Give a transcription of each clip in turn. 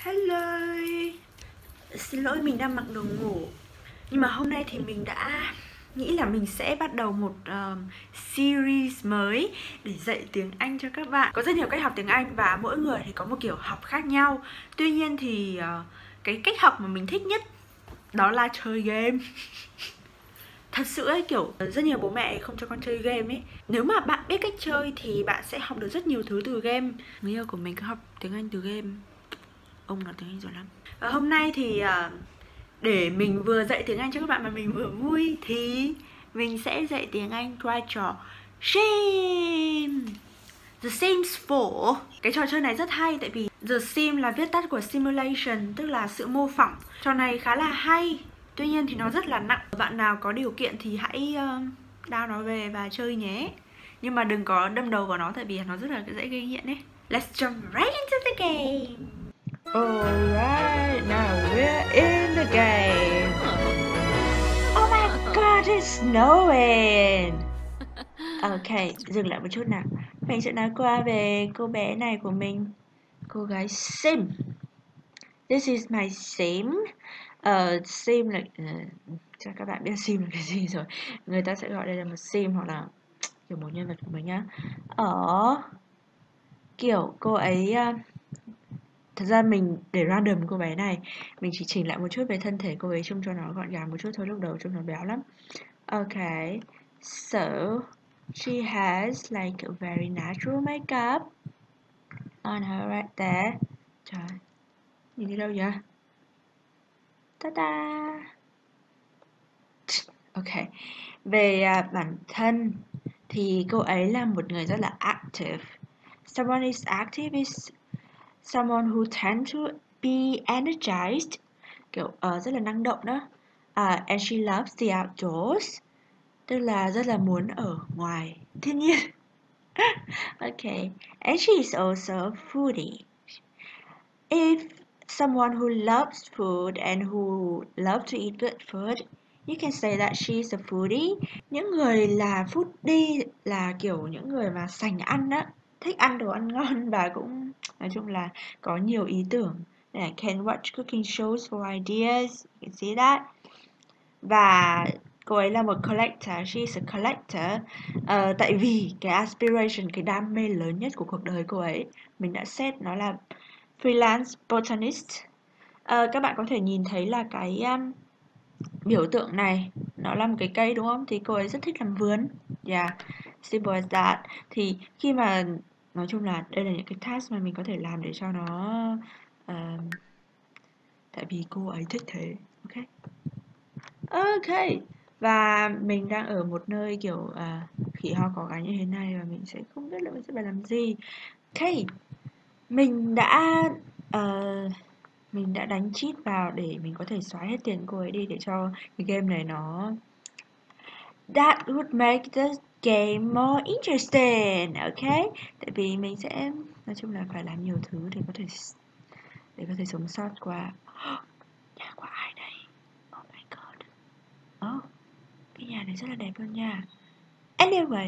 Hello. Xin lỗi mình đang mặc đồ ngủ. Nhưng mà hôm nay thì mình đã nghĩ là mình sẽ bắt đầu một series mới để dạy tiếng Anh cho các bạn. Có rất nhiều cách học tiếng Anh và mỗi người thì có một kiểu học khác nhau. Tuy nhiên thì cái cách học mà mình thích nhất đó là chơi game. Thật sự ấy, kiểu rất nhiều bố mẹ không cho con chơi game ấy. Nếu mà bạn biết cách chơi thì bạn sẽ học được rất nhiều thứ từ game. Người yêu của mình cứ học tiếng Anh từ game. Ông nói tiếng Anh giỏi lắm. Và hôm nay thì để mình vừa dạy tiếng Anh cho các bạn mà mình vừa vui thì mình sẽ dạy tiếng Anh qua trò Sim. The Sims 4. Cái trò chơi này rất hay tại vì The Sim là viết tắt của Simulation, tức là sự mô phỏng. Trò này khá là hay, tuy nhiên thì nó rất là nặng. Bạn nào có điều kiện thì hãy download nó về và chơi nhé. Nhưng mà đừng có đâm đầu vào nó tại vì nó rất là dễ gây nghiện ấy. Let's jump right into the game. Alright, now we're in the game. Oh my god, it's snowing. Ok, dừng lại một chút nào. Mình sẽ nói qua về cô bé này của mình. Cô gái Sim. This is my Sim. Sim là chắc các bạn biết Sim là cái gì rồi. Người ta sẽ gọi đây là một Sim hoặc là kiểu một nhân vật của mình nhá. Ở kiểu cô ấy thật ra mình để random cô bé này, mình chỉ chỉnh lại một chút về thân thể cô ấy trông cho nó gọn gàng một chút thôi, lúc đầu trông nó béo lắm. Okay, so she has like a very natural makeup on her right there. Trời, nhìn đi đâu vậy? Ta-da! Ok, về bản thân thì cô ấy là một người rất là active. Someone is active is someone who tend to be energized, kiểu rất là năng động đó. And she loves the outdoors, tức là rất là muốn ở ngoài thiên nhiên. Okay, and she is also a foodie. If someone who loves food and who love to eat good food, you can say that she is a foodie. Những người là foodie là kiểu những người mà sành ăn á, thích ăn đồ ăn ngon và cũng nói chung là có nhiều ý tưởng. I can watch cooking shows for ideas. You can see that. Và cô ấy là một collector, she is a collector. Tại vì cái aspiration, cái đam mê lớn nhất của cuộc đời cô ấy, mình đã set nó là freelance botanist. Các bạn có thể nhìn thấy là cái biểu tượng này, nó là một cái cây đúng không? Thì cô ấy rất thích làm vườn. Yeah, simple as that. Thì khi mà nói chung là đây là những cái task mà mình có thể làm để cho nó tại vì cô ấy thích thế. Ok. Ok. Và mình đang ở một nơi kiểu khỉ ho có cái như thế này và mình sẽ không biết là mình sẽ phải làm gì. Ok. Mình đã đánh cheat vào để mình có thể xóa hết tiền cô ấy đi để cho cái game này nó that would make the game more interesting. Ok. Tại vì mình sẽ nói chung là phải làm nhiều thứ để có thể sống sót qua nhà của ai đây. Oh my god. Oh, cái nhà này rất là đẹp luôn nha. Anyway,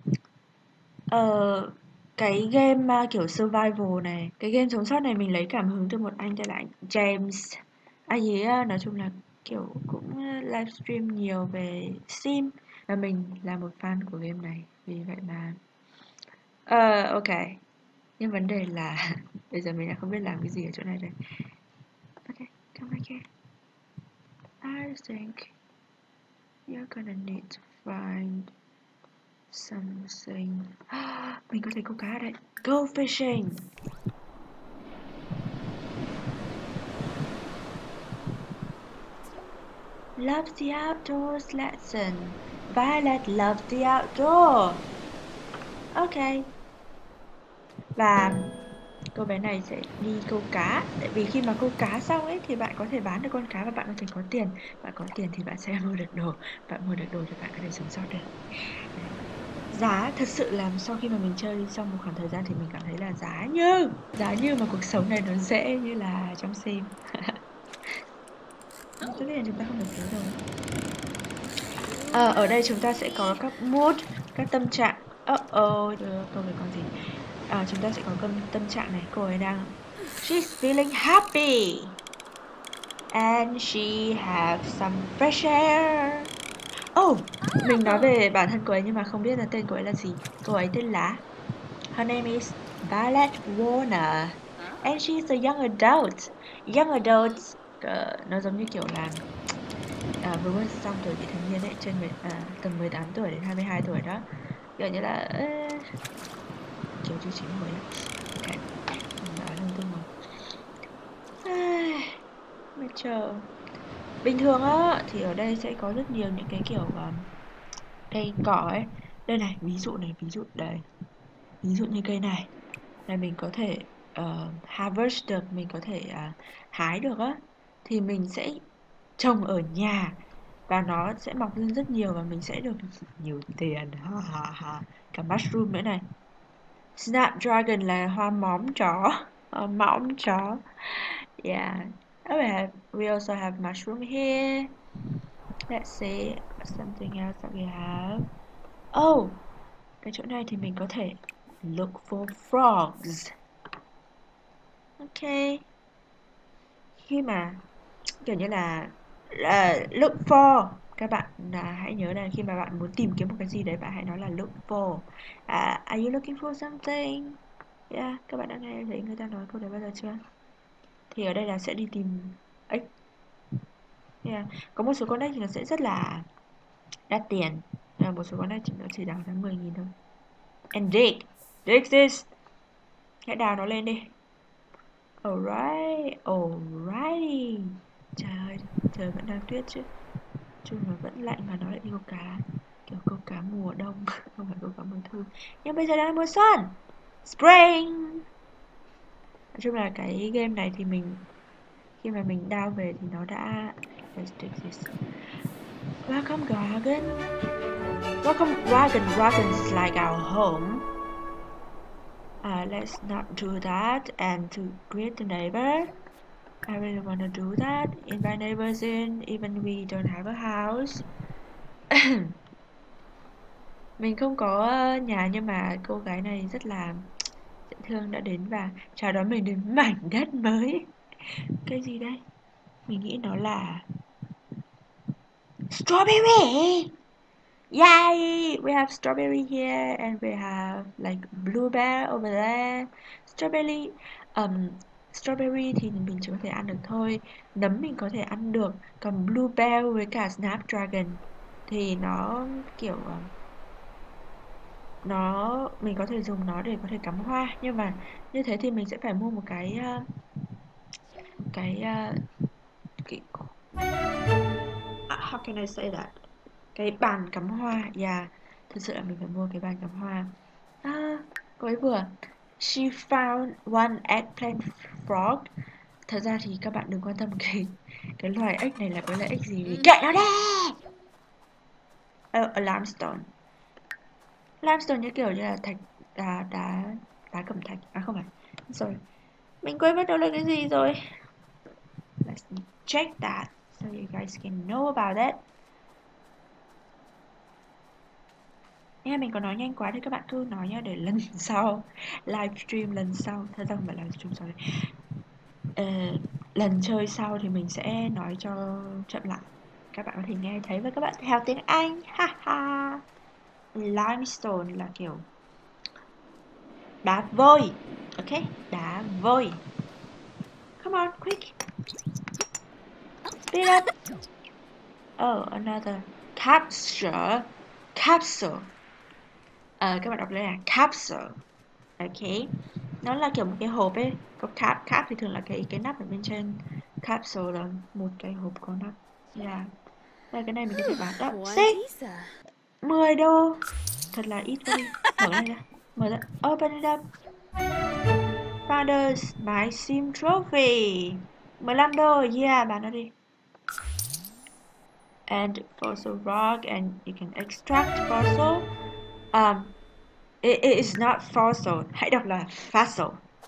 cái game kiểu survival này, cái game sống sót này mình lấy cảm hứng từ một anh tên là anh James. Anh ấy nói chung là kiểu cũng livestream nhiều về Sim và mình là một fan của game này, vì vậy mà ok. Nhưng vấn đề là bây giờ mình đã không biết làm cái gì ở chỗ này đây. Ok, come back here. I think you're gonna need to find something. Mình có thấy câu cá ở đây. Go fishing. Love the outdoors lesson. Violet loves the outdoor. Ok. Và cô bé này sẽ đi câu cá. Tại vì khi mà câu cá xong ấy thì bạn có thể bán được con cá và bạn có thể có tiền. Bạn có tiền thì bạn sẽ mua được đồ. Bạn mua được đồ thì bạn có thể sống sót được. Giá thật sự là sau khi mà mình chơi trong một khoảng thời gian thì mình cảm thấy là giá như mà cuộc sống này nó dễ như là trong Sim. Tất nhiên chúng ta không được thiếu rồi. Ở đây chúng ta sẽ có các mood, các tâm trạng. Câu này còn gì? Chúng ta sẽ có tâm trạng này. Cô ấy đang She's feeling happy. And she have some fresh air. Oh, mình nói về bản thân cô ấy nhưng mà không biết là tên cô ấy là gì. Cô ấy tên là Her name is Violet Warner. And she's a young adult. Young adults nó giống như kiểu là vừa mới xong tuổi vị thành niên ấy, tầm 18 tuổi đến 22 tuổi đó. Kiểu như là kiểu chưa chín mùi ấy. Ok, mình nói lung tung rồi. Mà chờ. Bình thường á thì ở đây sẽ có rất nhiều những cái kiểu cây cỏ ấy. Đây này, ví dụ đây. Ví dụ như cây này là mình có thể harvest được, mình có thể hái được á, thì mình sẽ trồng ở nhà và nó sẽ mọc lên rất nhiều và mình sẽ được nhiều tiền. Ha ha ha. Cả mushroom nữa này. Snapdragon là hoa móng chó. Hoa móng chó. Yeah. We also have mushroom here. Let's see something else that we have. Oh, cái chỗ này thì mình có thể look for frogs. Ok. Khi mà kiểu như là look for, các bạn hãy nhớ là khi mà bạn muốn tìm kiếm một cái gì đấy, bạn hãy nói là look for. Are you looking for something? Yeah, các bạn đã nghe thấy người ta nói câu đấy bao giờ chưa? Thì ở đây là sẽ đi tìm ếch. Yeah. Có một số con ếch thì nó sẽ rất là đắt tiền. Một số con ếch nó chỉ đáng giá 10.000 thôi. And dig this. Hãy đào nó lên đi. Alrighty. Trời ơi, trời vẫn đang tuyết chứ. Chung là vẫn lạnh mà nó lại đi câu cá. Kiểu câu cá mùa đông, không phải câu cá mùa thu. Nhưng bây giờ đang là mùa xuân. Spring. Nói chung là cái game này thì khi mà mình down về thì nó đã... Let's take this. Welcome Dragon. Welcome Dragon. Dragon is like our home. Let's not do that. And to greet the neighbor, I really want to do that. Invite neighbors in, even we don't have a house. Mình không có nhà nhưng mà cô gái này rất là dễ thương đã đến và chào đón mình đến mảnh đất mới. Cái gì đây? Mình nghĩ nó là strawberry. Yay! We have strawberry here and we have like blueberry over there. Strawberry thì mình chỉ có thể ăn được thôi. Nấm mình có thể ăn được. Còn blueberry với cả snapdragon thì nó kiểu mình có thể dùng nó để có thể cắm hoa, nhưng mà như thế thì mình sẽ phải mua một cái how can I say that, cái bàn cắm hoa. Thực sự là mình phải mua cái bàn cắm hoa. Cô ấy vừa she found one eggplant frog. Thật ra thì các bạn đừng quan tâm cái loài ếch này là cái loài ếch gì, vì kệ nó đi. A limestone. Limestone như kiểu như là thạch đá cẩm thạch. Không phải, sorry, mình quên mất đâu là cái gì rồi. Let's check that so you guys can know about it. Nghe mình có nói nhanh quá thì các bạn cứ nói nhá, để lần sau livestream lần sau, thật ra không phải livestream, sorry, lần chơi sau thì mình sẽ nói cho chậm lại, các bạn có thể nghe thấy và các bạn theo tiếng Anh. Ha ha. Limestone là kiểu đá vôi. Ok, đá vôi. Come on, quick. Speed up. Oh, another capsule. Các bạn đọc đây là capsule. Ok, nó là kiểu một cái hộp ấy. Có cap thì thường là cái nắp ở bên trên. Capsule là một cái hộp có nắp. Đây, cái này mình có thể bán đó. See? 10 đô. Thật là ít quá đi. Mở này ra. Mở ra. Open it up. Founders My Sim Trophy. 15 đô. Yeah, bán nó đi. And fossil rock, and you can extract fossil. It is not fossil. Hãy đọc là fossil.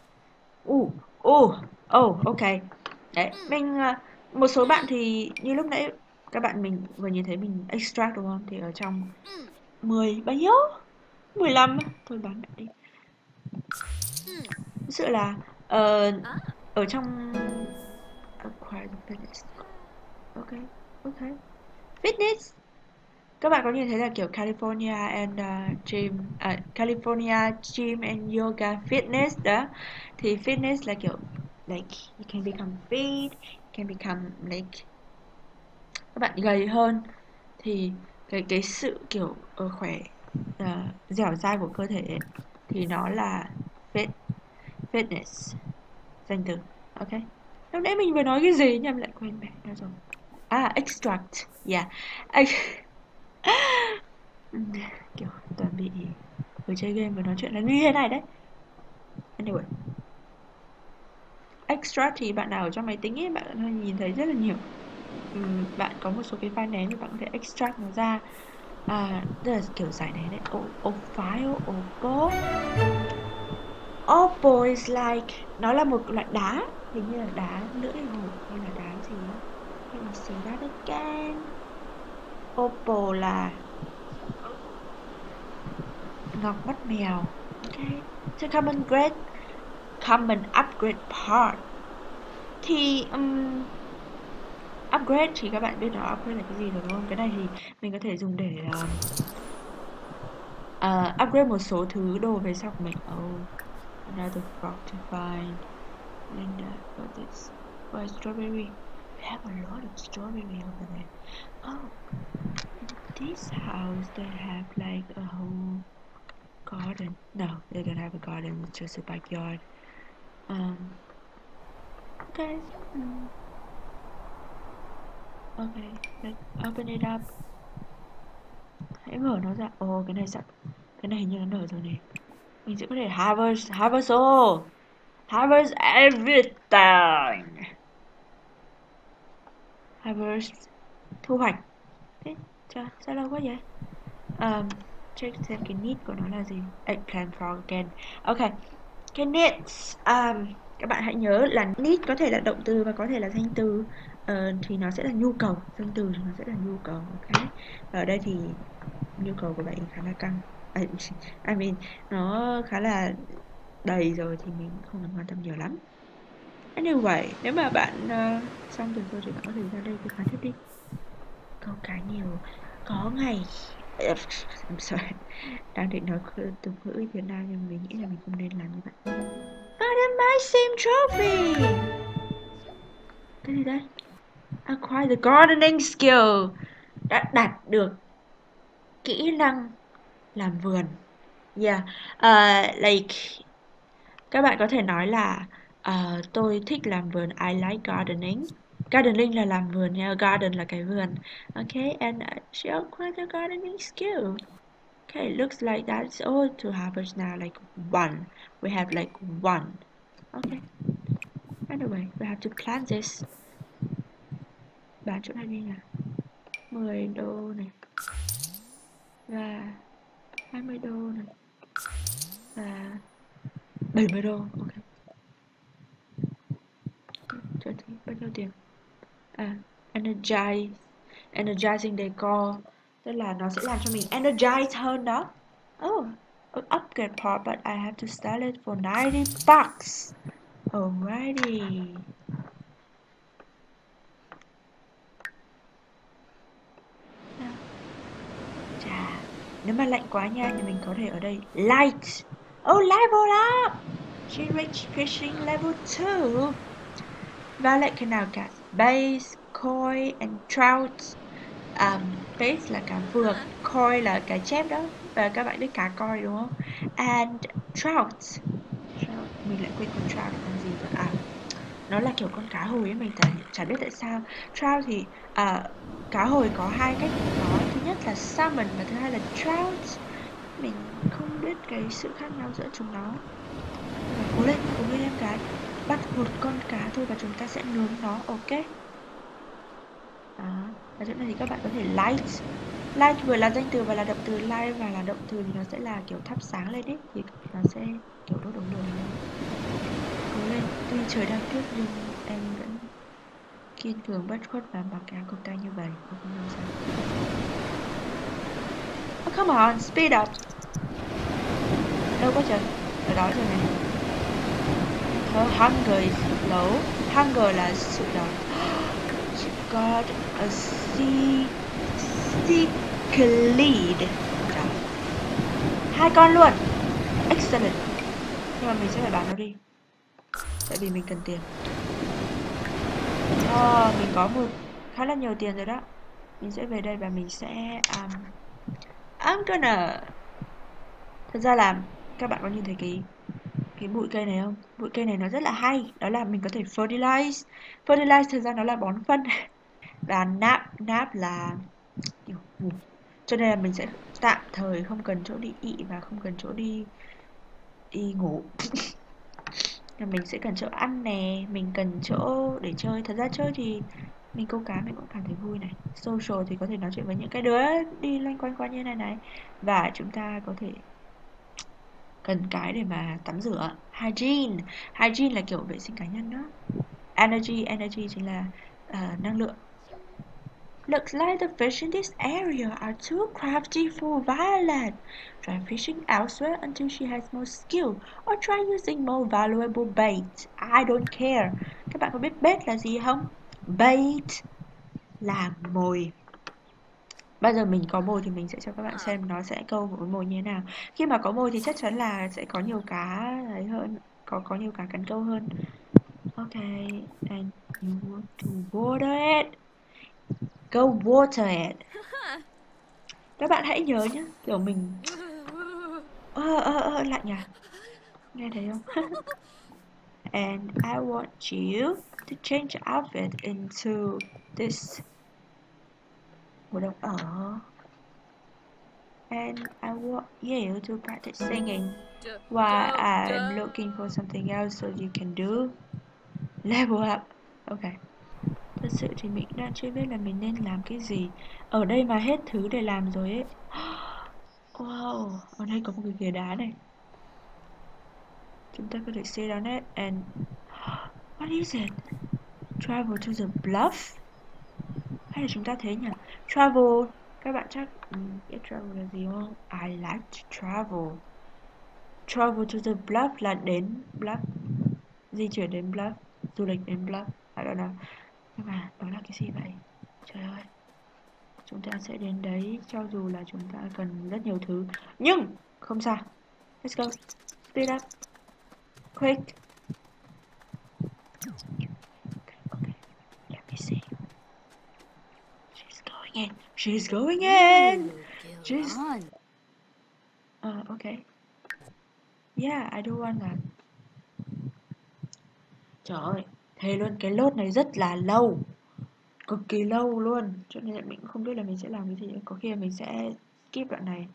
Ok. Đấy, một số bạn thì như lúc nãy các bạn mình vừa nhìn thấy mình extract đúng không? Thì ở trong 10 bao nhiêu? 15 thôi bán lại đi. Thực sự là ở trong acquire the fitness. Ok. Fitness. Các bạn có nhìn thấy là kiểu California and California Gym and Yoga Fitness đó. Thì fitness là kiểu like you can become fit, you can become like các bạn gầy hơn. Thì cái sự kiểu khỏe, dẻo dai của cơ thể ấy, thì nó là fitness, danh từ. Ok. Lúc nãy mình vừa nói cái gì nhầm lại quên mẹ nó rồi. Extract. Yeah. Kiểu toàn bị vừa chơi game vừa nói chuyện là như thế này đấy. Anyway, extract thì bạn nào ở trong máy tính ấy, bạn hơi nhìn thấy rất là nhiều. Bạn có một số cái file nén thì bạn có thể extract nó ra. Tức là kiểu giải nén đấy. File, Oppo. Oppo is like, nó là một loại đá, hình như là đá lưỡi hổ hay là đá gì đó. Let me see that again. Oppo là ngọc mắt mèo. Ok. So common upgrade part. Thì upgrade thì các bạn biết nó upgrade là cái gì rồi đúng không? Cái này thì mình có thể dùng để upgrade một số thứ đồ về sau của mình. Another frog to find. And what is strawberry? We have a lot of strawberry over there. This house they have like a whole garden. No, they don't have a garden. It's just a backyard. Okay. Okay, let's open it up. Hãy mở nó ra. Cái này hình như nó nở rồi này. Mình sẽ có thể harvest all. Harvest everything. Harvest, thu hoạch. Thế, sao lâu quá vậy? Check xem cái need của nó là gì. Eggplant frog again. Ok, cái needs, các bạn hãy nhớ là need có thể là động từ và có thể là danh từ. Thì nó sẽ là nhu cầu, danh từ thì nó sẽ là nhu cầu. Ok, và ở đây thì nhu cầu của bạn khá là căng. I mean, nó khá là đầy rồi thì mình không cần quan tâm nhiều lắm. Anyway, nếu mà bạn xong rồi thì bạn có thể ra đây và tiếp đi. Câu cá nhiều có ngày. I'm sorry, đang định nói từ ngữ Việt Nam nhưng mình nghĩ là mình không nên làm như vậy. Got a maxim trophy. Cái gì đây? Acquire the gardening skill. Đã đạt được kỹ năng làm vườn. Yeah, like các bạn có thể nói là tôi thích làm vườn. I like gardening. Gardening là làm vườn nha. Garden là cái vườn. Okay, and she acquired the gardening skill. Okay, looks like that's all to harvest now. Like one. We have like one. Okay. Anyway, we have to plant this. Bán chỗ này đi nào. 10 đô này. Và 20 đô này. Và 70 đô. Ok. Cho thấy bao nhiêu tiền? Energizing decor. Tức là nó sẽ làm cho mình energize hơn đó. Upgrade part, but I have to sell it for 90 bucks. Alrighty. Nếu mà lạnh quá nha thì mình có thể ở đây light. Level up. She reached fishing level 2. Và lại cái nào cả bass, koi and trout. Bass là cá vược, koi là cá chép đó. Và các bạn biết cá koi đúng không? And trout. Mình lại quên con trout là con gì rồi. Nó là kiểu con cá hồi ấy, mình chả biết tại sao. Trout thì cá hồi có hai cách nói. Thứ nhất là salmon và thứ hai là trout. Mình không biết cái sự khác nhau giữa chúng nó. Cố lên em gái. Bắt một con cá thôi và chúng ta sẽ nướng nó. Ok. Đó. Và chỗ này thì các bạn có thể light. Light vừa là danh từ và là động từ. Light và là động từ thì nó sẽ là kiểu thắp sáng lên ấy. Thì nó sẽ kiểu đốt đống lửa lên. Cố lên. Tuy trời đang tuyết nhưng em vẫn kiên cường bất khuất và mặc áo cộc tay như vậy. Không làm sao. Come on, speed up. Đâu có trời. Ở đó rồi này. Her hunger is Gấu. Hunger là sự đói. You got a cichlid. Hai con luôn. Excellent. Nhưng mà mình sẽ phải bán nó đi, tại vì mình cần tiền. Mình có khá là nhiều tiền rồi đó. Mình sẽ về đây và mình sẽ I'm gonna. Thật ra là các bạn có nhìn thấy cái bụi cây này không? Bụi cây này nó rất là hay, đó là mình có thể fertilize. Fertilize thật ra nó là bón phân. Và nap là kiểu ngủ. Cho nên là mình sẽ tạm thời không cần chỗ đi ị và không cần chỗ đi ngủ. Là mình sẽ cần chỗ ăn nè, mình cần chỗ để chơi. Thật ra chơi thì mình câu cá mình cũng cảm thấy vui này. Social thì có thể nói chuyện với những cái đứa đi loanh quanh qua như này này. Và chúng ta có thể cần cái để mà tắm rửa. Hygiene là kiểu vệ sinh cá nhân đó. Energy chính là năng lượng. Looks like the fish in this area are too crafty for Violet. Try fishing elsewhere until she has more skill, or try using more valuable bait. I don't care. Các bạn có biết bait là gì không? Bait là mồi. Bao giờ mình có mồi thì mình sẽ cho các bạn xem nó sẽ câu một mồi như thế nào. Khi mà có mồi thì chắc chắn là sẽ có nhiều cá ấy hơn, có nhiều cá cắn câu hơn. Okay, and you want to water it. Go water it. Các bạn hãy nhớ nhé, kiểu mình lạnh à? Nghe thấy không? And I want you to change your outfit into this. Mùa đông ở. And I want you to practice singing while I'm looking for something else so you can do. Level up. Okay. Thật sự thì mình đang chưa biết là mình nên làm cái gì. Ở đây mà hết thứ để làm rồi ấy. Wow, ở đây có một cái ghế đá này. Chúng ta có thể sit on it and... What is it? Travel to the bluff? Hay là chúng ta thế nhỉ? Travel, các bạn chắc biết travel là gì không? I like to travel. Travel to the bluff là đến bluff. Di chuyển đến bluff. Du lịch đến bluff. I don't know. Nhưng mà đó là cái gì vậy? Trời ơi. Chúng ta sẽ đến đấy cho dù là chúng ta cần rất nhiều thứ. Nhưng không sao. Let's go. Speed up. Quick. Okay. Let me see. She's going in. She's going in. She's... okay. Yeah, I do want that. Trời ơi, thế luôn, cái lốt này rất là lâu. Cực kỳ lâu luôn. Cho nên là mình cũng không biết là mình sẽ làm cái gì. Có khi là mình sẽ skip đoạn này.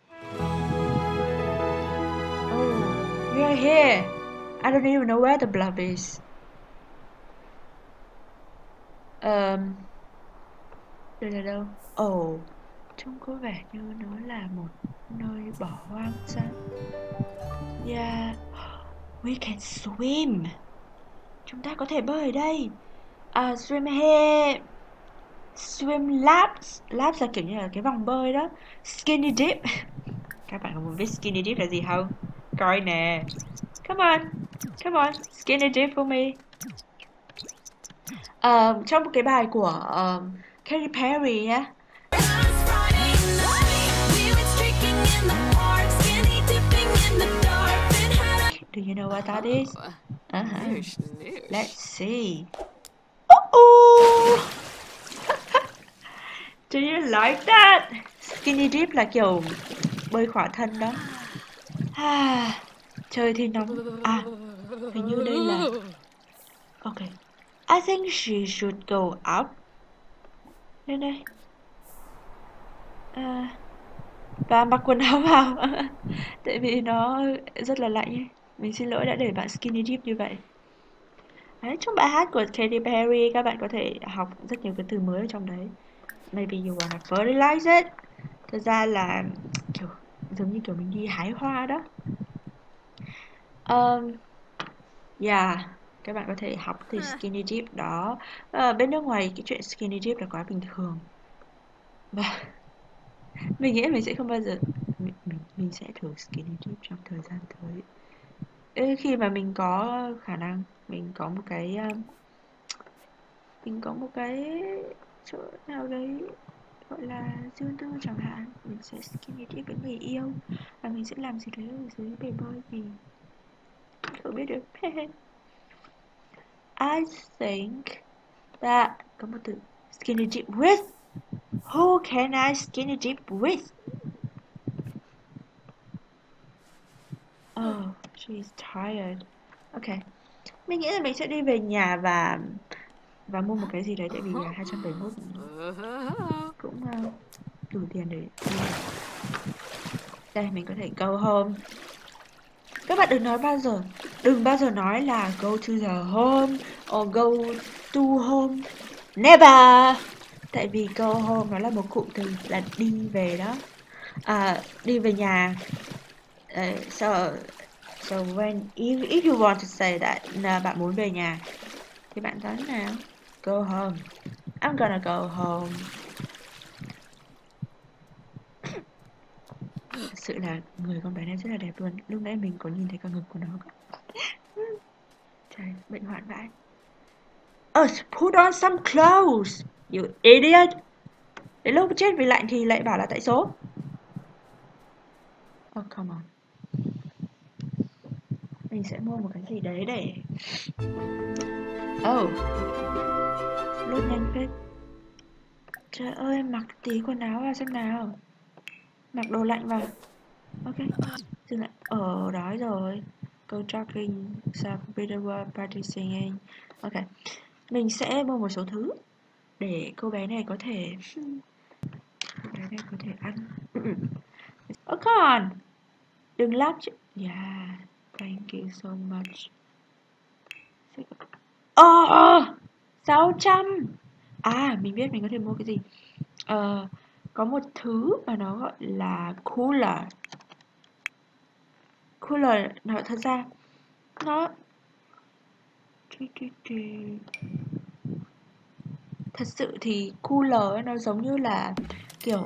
Oh, we are here. I don't even know where the bluff is. Đây là đâu? Oh, trông có vẻ như nó là một nơi bỏ hoang sao? Yeah, we can swim. Chúng ta có thể bơi ở đây. Swim here. Swim laps. Laps là kiểu như là cái vòng bơi đó. Skinny dip. Các bạn có muốn biết skinny dip là gì không? Coi nè. Come on. Come on. Skinny dip for me. Trong một cái bài của Katy Perry nhá. Do you know what that is? Let's see. Do you like that? Skinny dip là kiểu bơi khỏa thân đó. Trời thì nóng. Hình như đây là... Okay. I think she should go up. Đây đây. Và mặc quần áo vào. Tại vì nó rất là lạnh ấy. Mình xin lỗi đã để bạn skinny dip như vậy. Đấy, trong bài hát của Katy Perry các bạn có thể học rất nhiều cái từ mới ở trong đấy. Maybe you wanna fertilize it. Thật ra là kiểu giống như kiểu mình đi hái hoa đó. Yeah, các bạn có thể học từ skinny dip đó. Bên nước ngoài cái chuyện skinny dip là quá bình thường. Và mình nghĩ mình sẽ không bao giờ mình sẽ thử skinny dip trong thời gian tới. Khi mà mình có khả năng mình có một cái chỗ nào đấy gọi là riêng tư chẳng hạn, mình sẽ skinny dip với người yêu và mình sẽ làm gì đấy ở dưới bể bơi thì không biết được. I think that có một từ skinny dip with. Who can I skinny dip with? Oh, she's tired. Okay. Mình nghĩ là mình sẽ đi về nhà và mua một cái gì đấy, tại vì 271 cũng đủ tiền để đi. Đây, mình có thể go home. Các bạn đừng bao giờ nói là go to the home or go to home. Never. Tại vì go home nó là một cụm từ là đi về đó. Đi về nhà. So when if you want to say that bạn muốn về nhà thì bạn nói nào? Go home. I'm gonna go home. Thật sự là người con bé này rất là đẹp luôn. Lúc nãy mình có nhìn thấy cả ngực của nó. Trời, bệnh hoạn vãi. Put on some clothes, you idiot. Đến lúc chết vì lạnh thì lại bảo là tại số. Oh, come on. Mình sẽ mua một cái gì đấy để... Lốt nhanh phết. Trời ơi, mặc tí quần áo vào xem nào. Mặc đồ lạnh vào. Ok, dừng lại. Đói rồi. Go jogging, some video party singing. Ok, mình sẽ mua một số thứ để cô bé này có thể ăn. Come on. Đừng lắc chứ. Yeah, thank you so much. 600. Mình biết mình có thể mua cái gì. Có một thứ mà nó gọi là cooler. Cooler nó thật ra nó thật sự thì cooler ấy, nó giống như là kiểu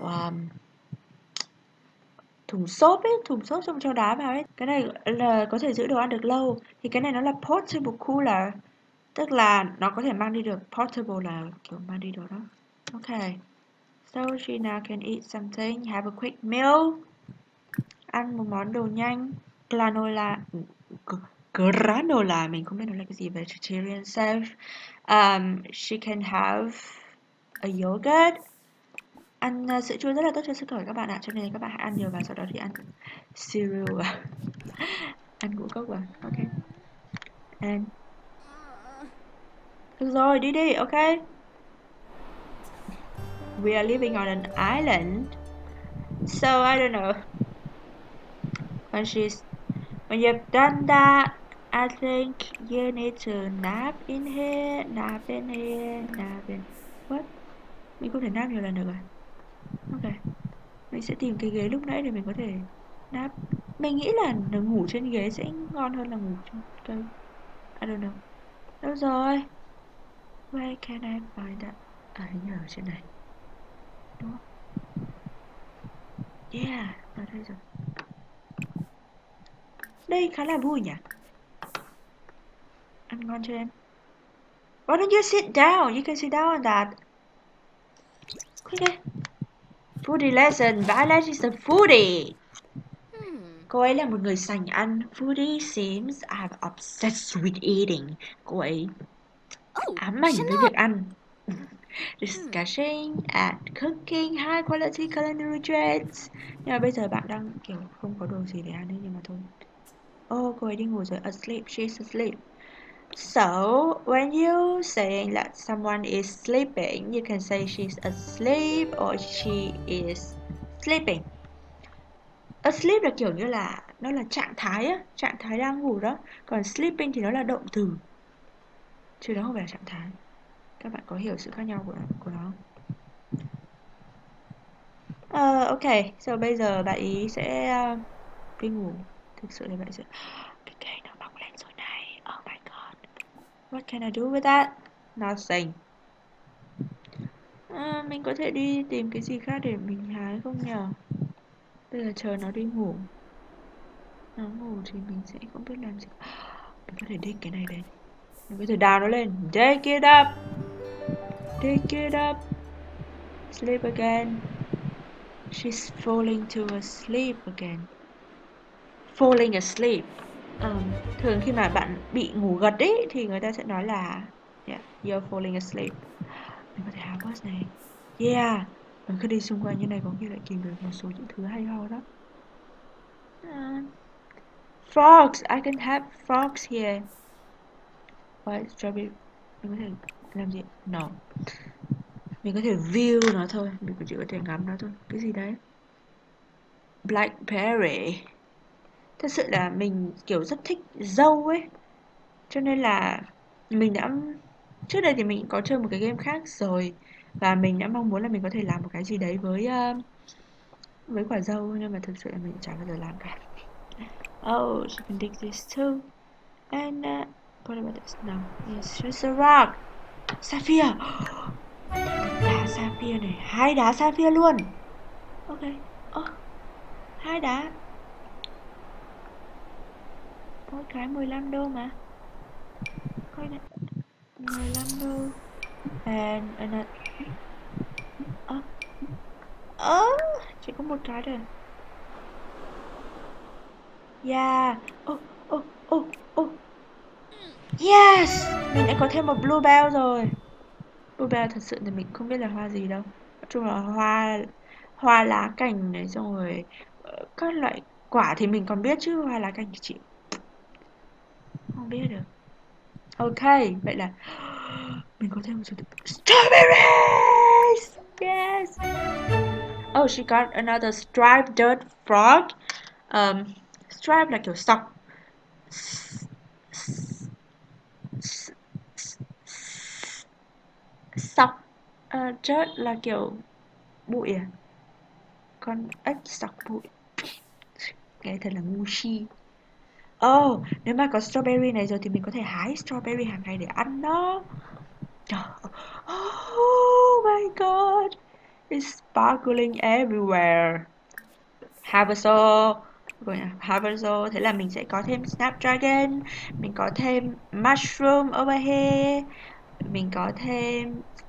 thùng xốp ấy, thùng xốp xong cho đá vào ấy. Cái này là có thể giữ đồ ăn được lâu. Thì cái này nó là portable cooler, tức là nó có thể mang đi được. Portable là kiểu mang đi được đó. Ok, so she now can eat something, have a quick meal, ăn một món đồ nhanh. Granola, mình không biết nó là cái gì. Vegetarian self. She can have a yogurt. Ăn sữa chua rất là tốt cho sức khỏe các bạn ạ, cho nên các bạn hãy ăn nhiều và sau đó thì ăn cereal. Ăn ngũ cốc vào. Ok. And được rồi, đi đi. Ok. We are living on an island, so I don't know. When you've done that, I think you need to nap in here, nap in here, nap in... What? Mình không thể nap nhiều lần được à? Ok. Mình sẽ tìm cái ghế lúc nãy để mình có thể nap. Mình nghĩ là ngủ trên ghế sẽ ngon hơn là ngủ trên cây. I don't know. Đâu rồi? Where can I find that? Hình như ở trên này. Đúng không? Yeah, ở đây rồi. Đây khá là vui nhỉ? Ăn ngon cho em. Why don't you sit down? You can sit down on that. Okay. Foodie lesson. Violet is a foodie. Cô ấy là một người sành ăn. Foodie seems I'm obsessed with eating. Cô ấy ám ảnh với việc ăn. Discussing and cooking high quality culinary trends. Nhưng mà bây giờ bạn đang kiểu không có đồ gì để ăn ấy, nhưng mà thôi. Cô ấy đi ngủ rồi. Asleep, she's asleep. So, when you saying that someone is sleeping, you can say she's asleep or she is sleeping. Asleep là kiểu như là nó là trạng thái á, trạng thái đang ngủ đó. Còn sleeping thì nó là động từ, chứ nó không phải là trạng thái. Các bạn có hiểu sự khác nhau của nó không? Ok, so bây giờ bạn ý sẽ đi ngủ. Thực sự là bạn sẽ... Cái cây nó bóc lên rồi này. Oh my god. What can I do with that? Nothing. Mình có thể đi tìm cái gì khác để mình hái không nhờ? Bây giờ chờ nó đi ngủ. Nó ngủ thì mình sẽ không biết làm gì. Mình có thể đích cái này lên. Mình có thể đào nó lên. Take it up. Take it up. Sleep again. She's falling to asleep again. Falling asleep. Thường khi mà bạn bị ngủ gật ấy thì người ta sẽ nói là yeah, you're falling asleep. Mình có thể học boss này. Yeah. Mình cứ đi xung quanh như này có khi lại tìm được một số những thứ hay ho đó. Frogs. I can have frogs here. White strawberry. Mình có thể làm gì? No. Mình có thể view nó thôi. Mình chỉ có thể ngắm nó thôi. Cái gì đấy? Blackberry. Thật sự là mình kiểu rất thích dâu ấy. Cho nên là mình đã trước đây thì mình có chơi một cái game khác rồi và mình đã mong muốn là mình có thể làm một cái gì đấy với quả dâu, nhưng mà thực sự là mình chả bao giờ làm cả. Oh, she can dig this too. And what about this? No, it's just a rock. Sapphire. Đá sapphire này, 2 đá sapphire luôn. Ok. Oh, 2 đá. Mỗi cái 15 đô mà. Coi này. 15 đô. And another. Chỉ có một cái thôi. Yeah. Oh. Yes. Mình đã có thêm một bluebell rồi. Bluebell thật sự thì mình không biết là hoa gì đâu. Nói chung là hoa lá cành này, xong rồi các loại quả thì mình còn biết chứ hoa lá cành thì chị không biết được. Ok, vậy là mình có thêm một số strawberries. Yes. Oh, she got another striped dirt frog. Stripe là kiểu sọc. Sọc. Dirt là kiểu bụi à? Con ếch sọc bụi. Nghe thật là ngu si. Oh, nếu mà có strawberry này rồi thì mình có thể hái strawberry hàng ngày để ăn đó. Oh my god. It's sparkling everywhere. Harvester. Thế là mình sẽ có thêm Snapdragon, mình có thêm Mushroom over here, mình có thêm